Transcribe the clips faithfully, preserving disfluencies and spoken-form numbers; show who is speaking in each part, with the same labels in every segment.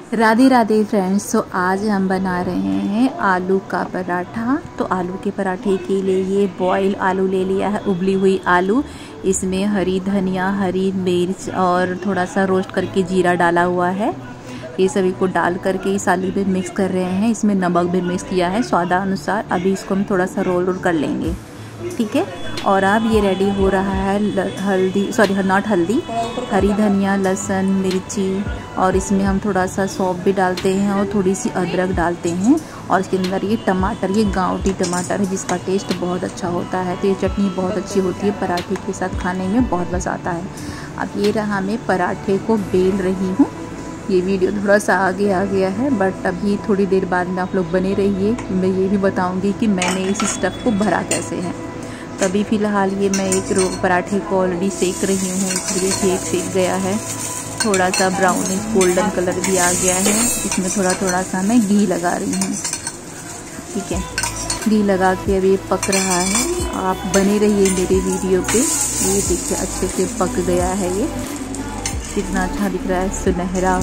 Speaker 1: Radhe Radhe friends. तो आज हम बना रहे हैं आलू का पराठा। तो आलू के पराठे के लिए ये बॉयल आलू ले लिया है, उबली हुई आलू। इसमें हरी धनिया, हरी मिर्च और थोड़ा सा रोस्ट करके जीरा डाला हुआ है। ये सभी को डाल करके इस आलू में मिक्स कर रहे हैं। इसमें नमक भी मिक्स किया है स्वादानुसार। अभी इसको हम थोड़ा सा रोल रोल कर लेंगे, ठीक है। और अब ये रेडी हो रहा है हल्दी, सॉरी नॉट हल्दी, हरी धनिया, लहसुन, मिर्ची, और इसमें हम थोड़ा सा सौंफ भी डालते हैं और थोड़ी सी अदरक डालते हैं। और इसके अंदर ये टमाटर, ये गाँवटी टमाटर है जिसका टेस्ट बहुत अच्छा होता है। तो ये चटनी बहुत अच्छी होती है, पराठे के साथ खाने में बहुत मज़ा आता है। अब ये रहा, मैं पराठे को बेल रही हूँ। ये वीडियो थोड़ा सा आगे आ गया है, बट अभी थोड़ी देर बाद में आप लोग बने रहिए। मैं ये भी बताऊँगी कि मैंने इस स्टफ़ को भरा कैसे है। तभी फ़िलहाल ये मैं एक रो पराठे को ऑलरेडी सेक रही हूँ, इसलिए सेक सेक गया है। थोड़ा सा ब्राउनिश गोल्डन कलर भी आ गया है। इसमें थोड़ा थोड़ा सा मैं घी लगा रही हूँ, ठीक है। घी लगा के अभी पक रहा है। आप बने रहिए मेरे वीडियो पे। ये देखिए अच्छे से पक गया है। ये कितना अच्छा दिख रहा है, सुनहरा।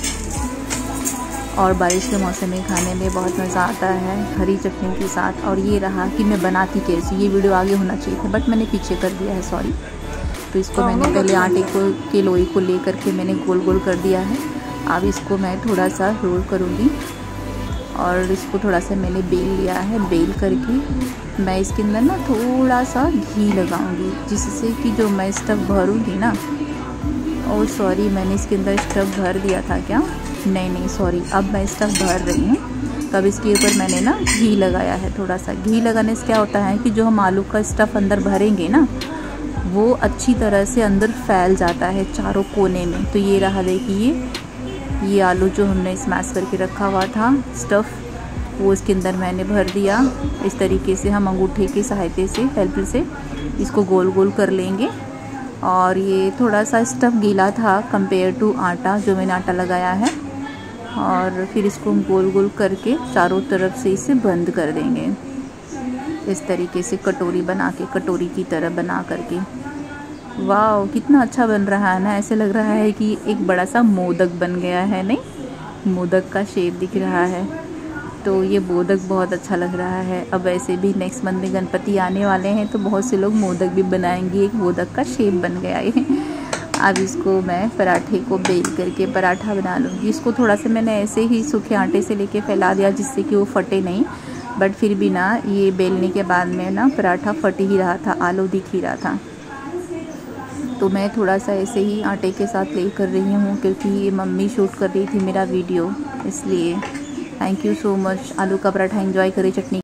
Speaker 1: और बारिश के मौसम में खाने में बहुत मज़ा आता है हरी चटनी के साथ। और ये रहा कि मैं बनाती कैसी, ये वीडियो आगे होना चाहिए था बट मैंने पीछे कर दिया है, सॉरी। तो इसको मैंने पहले आटे को के लोई को ले करके मैंने गोल गोल कर दिया है। अब इसको मैं थोड़ा सा रोल करूँगी और इसको थोड़ा सा मैंने बेल लिया है। बेल करके मैं इसके अंदर ना थोड़ा सा घी लगाऊंगी, जिससे कि जो मैं स्टफ़ भरूँगी ना, और सॉरी मैंने इसके अंदर स्टफ़ भर दिया था क्या, नहीं नहीं सॉरी, अब मैं स्टफ़ भर रही हूँ। तब इसके ऊपर मैंने ना घी लगाया है। थोड़ा सा घी लगाने से क्या होता है कि जो हम आलू का स्टफ़ अंदर भरेंगे ना, वो अच्छी तरह से अंदर फैल जाता है चारों कोने में। तो ये रहा, देखिए ये आलू जो हमने स्मैश करके रखा हुआ था स्टफ़, वो इसके अंदर मैंने भर दिया। इस तरीके से हम अंगूठे की सहायता से, हेल्प से इसको गोल गोल कर लेंगे। और ये थोड़ा सा स्टफ़ गीला था कंपेयर टू आटा, जो मैंने आटा लगाया है। और फिर इसको हम गोल गोल करके चारों तरफ से इसे बंद कर देंगे, इस तरीके से कटोरी बना के, कटोरी की तरह बना करके। वाह कितना अच्छा बन रहा है ना, ऐसे लग रहा है कि एक बड़ा सा मोदक बन गया है, नहीं मोदक का शेप दिख रहा है। तो ये मोदक बहुत अच्छा लग रहा है। अब ऐसे भी नेक्स्ट मंथ में गणपति आने वाले हैं, तो बहुत से लोग मोदक भी बनाएंगे। एक मोदक का शेप बन गया ये। अब इसको मैं पराठे को बेल करके पराठा बना लूँगी। इसको थोड़ा सा मैंने ऐसे ही सूखे आटे से लेके फैला दिया, जिससे कि वो फटे नहीं। बट फिर भी ना, ये बेलने के बाद में ना पराठा फट ही रहा था, आलू दिख ही रहा था। तो मैं थोड़ा सा ऐसे ही आटे के साथ ले कर रही हूँ, क्योंकि ये मम्मी शूट कर रही थी मेरा वीडियो, इसलिए। Thank you so much. आलू का पराठा एंजॉय करें चटनी